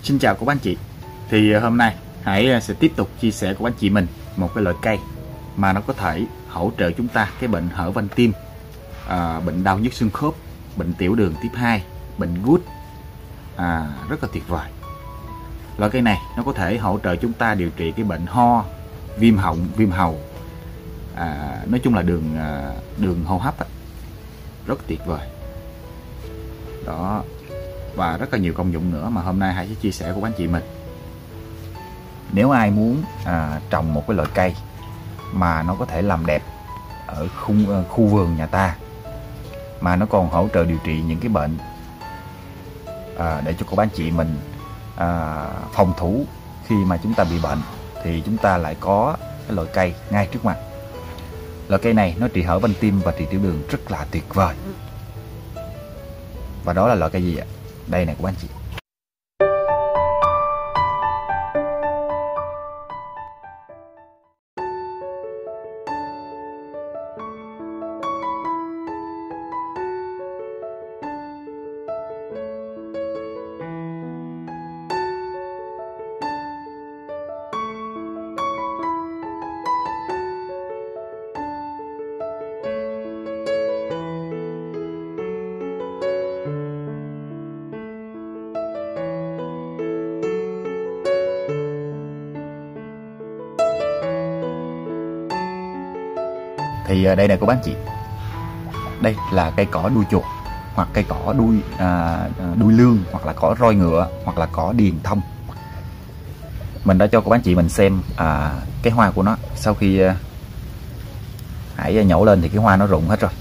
Xin chào các anh chị. Thì hôm nay Hải sẽ tiếp tục chia sẻ của anh chị mình một cái loại cây mà nó có thể hỗ trợ chúng ta cái bệnh hở van tim, bệnh đau nhức xương khớp, bệnh tiểu đường tiếp 2, bệnh gút, rất là tuyệt vời. Loại cây này nó có thể hỗ trợ chúng ta điều trị cái bệnh ho, viêm họng, viêm hầu, nói chung là đường hô hấp rất tuyệt vời đó, và rất là nhiều công dụng nữa mà hôm nay Hải sẽ chia sẻ của anh chị mình. Nếu ai muốn trồng một cái loại cây mà nó có thể làm đẹp ở khu vườn nhà ta, mà nó còn hỗ trợ điều trị những cái bệnh để cho các anh chị mình phòng thủ khi mà chúng ta bị bệnh, thì chúng ta lại có cái loại cây ngay trước mặt. Loại cây này nó trị hở van tim và trị tiểu đường rất là tuyệt vời. Và đó là loại cây gì ạ? Đây này các anh chị. Thì đây này các bác chị, đây là cây cỏ đuôi chuột, hoặc cây cỏ đuôi lương, hoặc là cỏ roi ngựa, hoặc là cỏ điền thông. Mình đã cho các bác chị mình xem cái hoa của nó. Sau khi Hải nhổ lên thì cái hoa nó rụng hết rồi.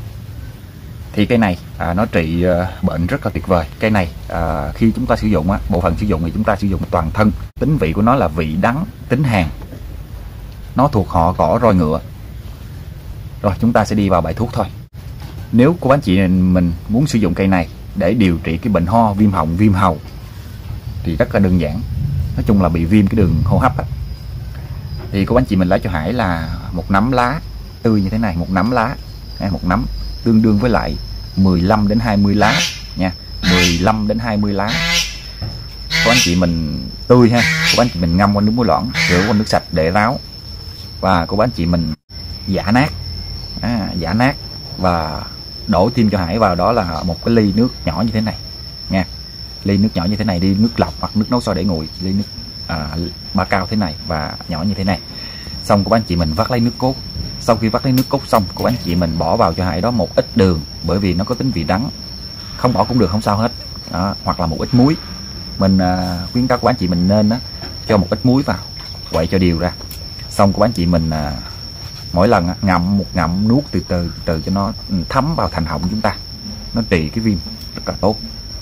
Thì cây này nó trị bệnh rất là tuyệt vời. Cây này khi chúng ta sử dụng bộ phận sử dụng thì chúng ta sử dụng toàn thân. Tính vị của nó là vị đắng, tính hàn. Nó thuộc họ cỏ roi ngựa. Rồi chúng ta sẽ đi vào bài thuốc thôi. Nếu cô bác chị mình muốn sử dụng cây này để điều trị cái bệnh ho, viêm họng, viêm hầu thì rất là đơn giản. Nói chung là bị viêm cái đường hô hấp thì cô bác chị mình lấy cho Hải là một nắm lá tươi như thế này, một nắm lá, một nắm tương đương với lại 15 đến 20 lá nha, 15 đến 20 lá. Cô anh chị mình tươi ha, cô anh chị mình ngâm qua nước muối loãng, rửa qua nước sạch để ráo, và cô bác chị mình giã nát, giã nát và đổ thêm cho Hải vào đó là một cái ly nước nhỏ như thế này nha, ly nước nhỏ như thế này, ly nước lọc hoặc nước nấu sôi để nguội, ly nước ba cao thế này và nhỏ như thế này. Xong cô bác chị mình vắt lấy nước cốt. Sau khi vắt lấy nước cốt xong, cô bác chị mình bỏ vào cho Hải đó một ít đường, bởi vì nó có tính vị đắng, không bỏ cũng được, không sao hết đó, hoặc là một ít muối. Mình khuyến cáo cô bác chị mình nên cho một ít muối vào, quậy cho đều ra. Xong cô bác chị mình mỗi lần ngậm một ngậm, nuốt từ từ cho nó thấm vào thành họng chúng ta, nó trị cái viêm rất là tốt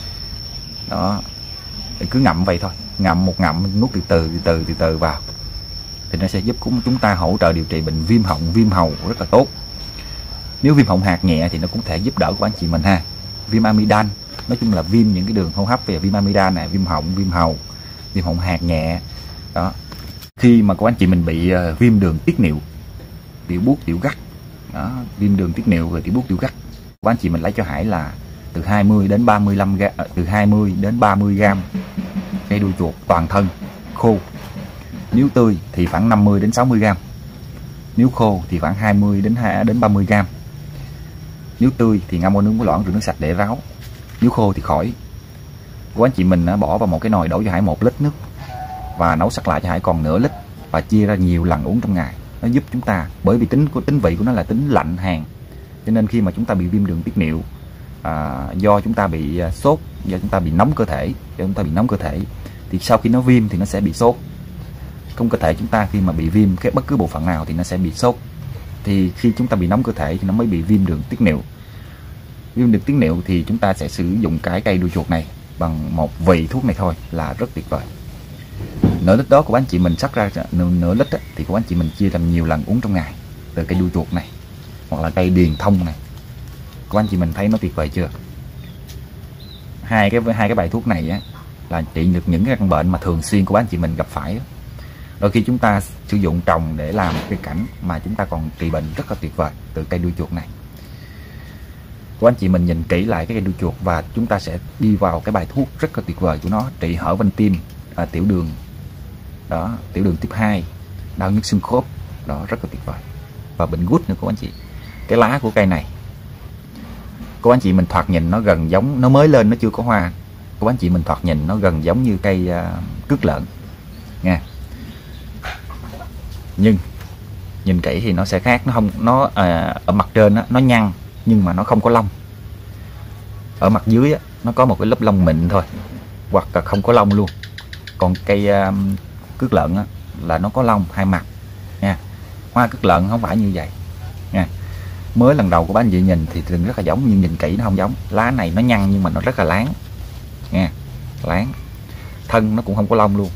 đó. Cứ ngậm vậy thôi, ngậm một ngậm, nuốt từ từ vào thì nó sẽ giúp chúng ta hỗ trợ điều trị bệnh viêm họng, viêm hầu rất là tốt. Nếu viêm họng hạt nhẹ thì nó cũng thể giúp đỡ của anh chị mình ha. Viêm amidan, nói chung là viêm những cái đường hô hấp về viêm amidan này, viêm họng, viêm hầu, viêm họng hạt nhẹ đó. Khi mà của anh chị mình bị viêm đường tiết niệu, tiểu buốt tiểu gắt đó, viêm đường tiết niệu và tiểu buốt tiểu gắt, của anh chị mình lấy cho Hải là từ 20 đến 35 gram, từ 20 đến 30 gram cây đuôi chuột toàn thân khô. Nếu tươi thì khoảng 50 đến 60 gram. Nếu khô thì khoảng 20 đến 30 gram. Nếu tươi thì ngâm qua nước muối loãng rửa nước sạch để ráo. Nếu khô thì khỏi. Của anh chị mình bỏ vào một cái nồi, đổ cho Hải 1 lít nước và nấu sắt lại cho Hải còn nửa lít, và chia ra nhiều lần uống trong ngày. Nó giúp chúng ta, bởi vì tính vị của nó là tính lạnh hàn, cho nên khi mà chúng ta bị viêm đường tiết niệu, do chúng ta bị sốt, do chúng ta bị nóng cơ thể, thì sau khi nó viêm thì nó sẽ bị sốt. Trong cơ thể chúng ta khi mà bị viêm bất cứ bộ phận nào thì nó sẽ bị sốt. Thì khi chúng ta bị nóng cơ thể thì nó mới bị viêm đường tiết niệu. Viêm đường tiết niệu thì chúng ta sẽ sử dụng cái cây đuôi chuột này bằng một vị thuốc này thôi là rất tuyệt vời. Nửa lít đó của anh chị mình sắc ra nửa lít thì của anh chị mình chia làm nhiều lần uống trong ngày, từ cây đuôi chuột này hoặc là cây điền thông này. Của anh chị mình thấy nó tuyệt vời chưa? Hai cái bài thuốc này là trị được những cái căn bệnh mà thường xuyên của anh chị mình gặp phải. Đôi khi chúng ta sử dụng trồng để làm cái cảnh mà chúng ta còn trị bệnh rất là tuyệt vời từ cây đuôi chuột này. Cô anh chị mình nhìn kỹ lại cái cây đuôi chuột và chúng ta sẽ đi vào cái bài thuốc rất là tuyệt vời của nó, trị hở van tim, tiểu đường đó, tiểu đường tuyếp 2, đau nhức xương khớp đó, rất là tuyệt vời, và bệnh gút nữa cô anh chị. Cái lá của cây này cô anh chị mình thoạt nhìn nó gần giống, nó mới lên nó chưa có hoa, cô anh chị mình thoạt nhìn nó gần giống như cây cứt lợn nha, nhưng nhìn kỹ thì nó sẽ khác. Nó không, nó ở mặt trên nó nhăn nhưng mà nó không có lông, ở mặt dưới nó có một cái lớp lông mịn thôi, hoặc là không có lông luôn. Còn cây cứt lợn là nó có lông hai mặt nha. Hoa cứt lợn không phải như vậy nha. Mới lần đầu của bác anh chị nhìn thì thường rất là giống, nhưng nhìn kỹ nó không giống. Lá này nó nhăn nhưng mà nó rất là láng nha, láng. Thân nó cũng không có lông luôn,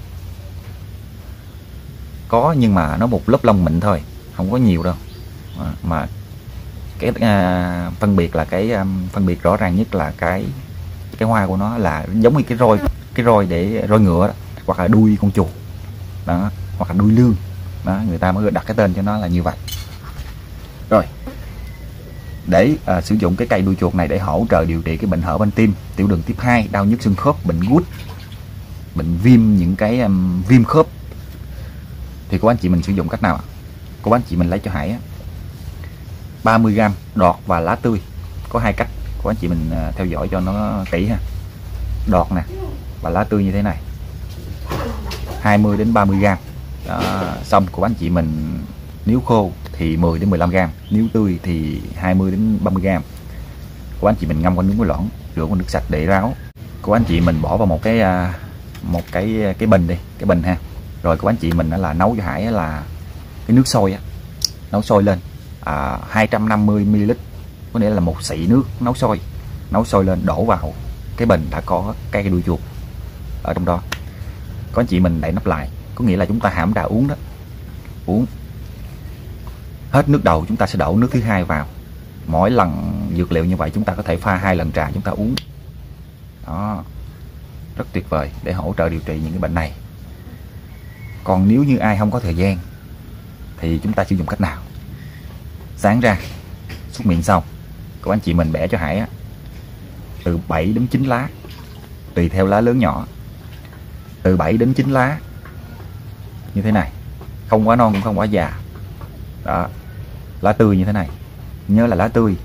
có nhưng mà nó một lớp lông mịn thôi, không có nhiều đâu. Mà cái phân biệt là phân biệt rõ ràng nhất là cái hoa của nó là giống như cái roi để roi ngựa đó, hoặc là đuôi con chuột đó, hoặc là đuôi lương đó, người ta mới đặt cái tên cho nó là như vậy. Rồi để sử dụng cái cây đuôi chuột này để hỗ trợ điều trị cái bệnh hở van tim, tiểu đường tuyếp 2, đau nhức xương khớp, bệnh gút, bệnh viêm, những cái viêm khớp, thì cô anh chị mình sử dụng cách nào? Cô anh chị mình lấy cho Hải 30g đọt và lá tươi. Có hai cách, cô anh chị mình theo dõi cho nó kỹ ha. Đọt nè và lá tươi như thế này, 20 đến 30g. Xong cô anh chị mình nếu khô thì 10 đến 15g, nếu tươi thì 20 đến 30g. Cô anh chị mình ngâm qua nước muối loãng, rửa qua nước sạch để ráo. Cô anh chị mình bỏ vào một cái bình đi, cái bình ha. Rồi cô anh chị mình là nấu cho Hải là cái nước sôi nấu sôi lên 250ml, có nghĩa là một xị nước nấu sôi lên, đổ vào cái bình đã có cái đuôi chuột ở trong đó. Có anh chị mình đậy nắp lại, có nghĩa là chúng ta hãm trà uống đó. Uống hết nước đầu chúng ta sẽ đổ nước thứ hai vào. Mỗi lần dược liệu như vậy chúng ta có thể pha 2 lần trà chúng ta uống đó, rất tuyệt vời để hỗ trợ điều trị những cái bệnh này. Còn nếu như ai không có thời gian thì chúng ta sử dụng cách nào? Sáng ra súc miệng xong, cô anh chị mình bẻ cho Hải từ 7 đến 9 lá, tùy theo lá lớn nhỏ, từ 7 đến 9 lá như thế này, không quá non cũng không quá già đó. Lá tươi như thế này, nhớ là lá tươi.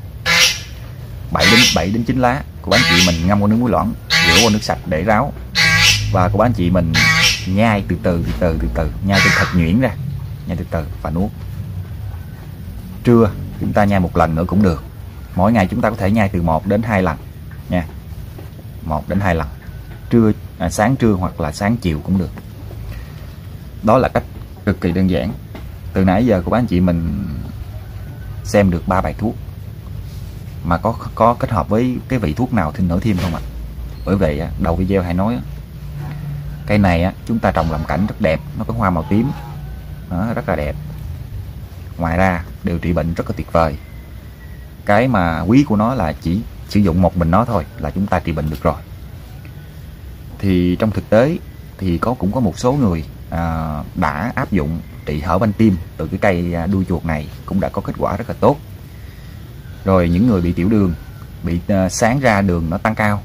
7 đến 9 lá, cô anh chị mình ngâm qua nước muối loãng, rửa qua nước sạch để ráo, và cô anh chị mình nhai từ từ, nhai cho thật nhuyễn ra, nhai từ từ và nuốt. Trưa chúng ta nhai một lần nữa cũng được. Mỗi ngày chúng ta có thể nhai từ 1 đến 2 lần nha, 1 đến 2 lần, sáng trưa hoặc là sáng chiều cũng được. Đó là cách cực kỳ đơn giản. Từ nãy giờ của bác anh chị mình xem được 3 bài thuốc mà có kết hợp với cái vị thuốc nào thì nữa thêm không ạ? Bởi vậy đầu video hay nói cây này chúng ta trồng làm cảnh rất đẹp, nó có hoa màu tím đó, rất là đẹp. Ngoài ra điều trị bệnh rất là tuyệt vời. Cái mà quý của nó là chỉ sử dụng một mình nó thôi là chúng ta trị bệnh được rồi. Thì trong thực tế thì cũng có một số người đã áp dụng trị hở van tim từ cái cây đuôi chuột này cũng đã có kết quả rất là tốt. Rồi những người bị tiểu đường, bị sáng ra đường nó tăng cao,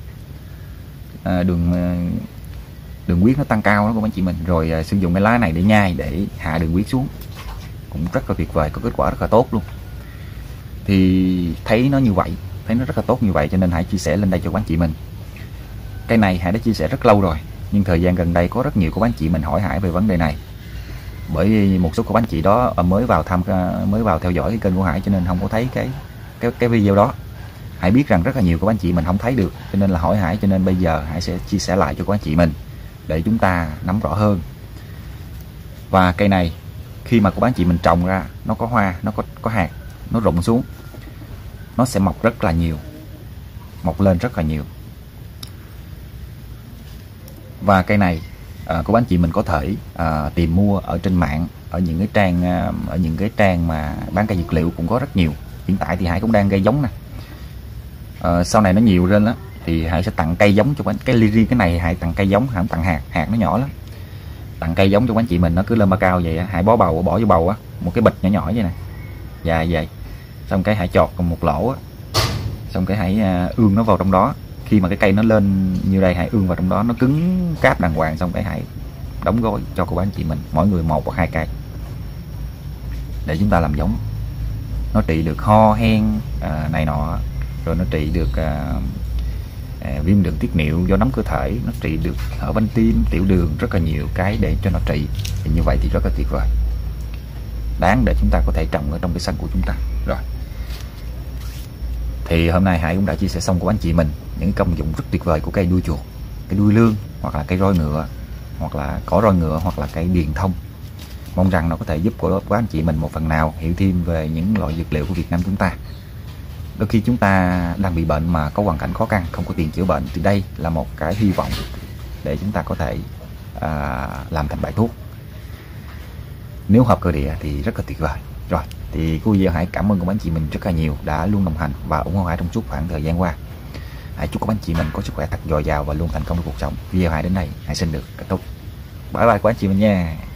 đường huyết nó tăng cao đó các anh chị mình, rồi sử dụng cái lá này để nhai để hạ đường huyết xuống cũng rất là tuyệt vời, có kết quả rất là tốt luôn. Thì thấy nó như vậy, thấy nó rất là tốt như vậy cho nên Hải chia sẻ lên đây cho các anh chị mình. Cái này Hải đã chia sẻ rất lâu rồi, nhưng thời gian gần đây có rất nhiều các anh chị mình hỏi Hải về vấn đề này. Bởi vì một số các anh chị đó mới vào theo dõi cái kênh của Hải cho nên không có thấy cái video đó. Hải biết rằng rất là nhiều các anh chị mình không thấy được cho nên là hỏi Hải, cho nên bây giờ Hải sẽ chia sẻ lại cho các anh chị mình để chúng ta nắm rõ hơn. Và cây này khi mà các anh chị mình trồng ra, nó có hoa, nó có hạt, nó rụng xuống, nó sẽ mọc rất là nhiều, mọc lên rất là nhiều. Và cây này các anh chị mình có thể tìm mua ở trên mạng, ở những cái trang mà bán cây dược liệu cũng có rất nhiều. Hiện tại thì Hải cũng đang gây giống nè. Sau này nó nhiều lên đó thì Hải sẽ tặng cây giống cho cái riêng cái này Hải tặng cây giống, Hải không tặng hạt nó nhỏ lắm. Tặng cây giống cho anh chị mình, nó cứ lên ba cao vậy Hải bỏ vô bầu một cái bịch nhỏ nhỏ vậy này, dài vậy, xong cái Hải chọt một lỗ xong cái hãy ương nó vào trong đó. Khi mà cái cây nó lên như đây, hãy ương vào trong đó, nó cứng cáp đàng hoàng, xong cái hãy đóng gói cho cô bác anh chị mình mỗi người 1 hoặc 2 cây để chúng ta làm giống. Nó trị được ho hen này nọ, rồi nó trị được viêm đường tiết niệu do nóng cơ thể, nó trị được hở van tim, tiểu đường, rất là nhiều cái để cho nó trị. Thì như vậy thì rất là tuyệt vời, đáng để chúng ta có thể trồng ở trong cái sân của chúng ta. Rồi, thì hôm nay Hải cũng đã chia sẻ xong của anh chị mình những công dụng rất tuyệt vời của cây đuôi chuột, cây đuôi lương, hoặc là cây roi ngựa, hoặc là cỏ roi ngựa, hoặc là cây điền thông. Mong rằng nó có thể giúp của anh chị mình một phần nào hiểu thêm về những loại dược liệu của Việt Nam chúng ta. Đôi khi chúng ta đang bị bệnh mà có hoàn cảnh khó khăn, không có tiền chữa bệnh, thì đây là một cái hy vọng để chúng ta có thể làm thành bài thuốc. Nếu hợp cơ địa thì rất là tuyệt vời. Rồi, thì cô video Hải cảm ơn các anh chị mình rất là nhiều đã luôn đồng hành và ủng hộ Hải trong suốt khoảng thời gian qua. Hãy chúc các anh chị mình có sức khỏe thật dồi dào và luôn thành công trong cuộc sống. Video Hải đến đây, Hải xin được kết thúc. Bye bye các anh chị mình nha.